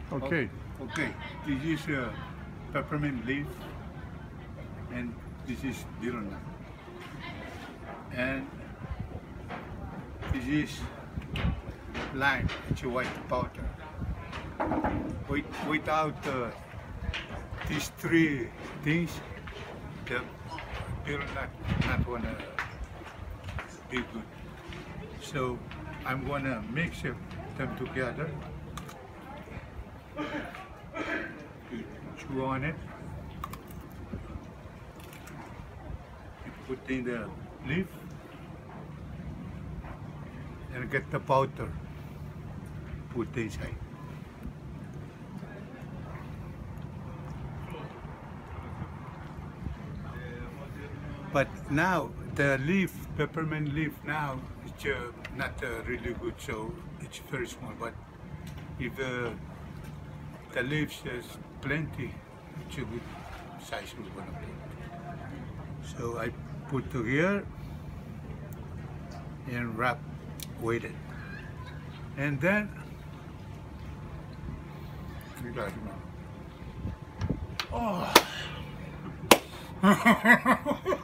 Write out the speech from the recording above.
Okay. Okay, this is peppermint leaf, and this is betel nut, and this is lime. It's a white powder. Without these three things, the betel nut not gonna be good. So I'm gonna mix them together. You chew on it. You put in the leaf and get the powder. Put inside. But now the leaf, peppermint leaf now, it's not really good, so it's very small. But if the leaves is plenty, it's a good size we're gonna put. So I put to here and wrap with it. And then, you guys know. Oh!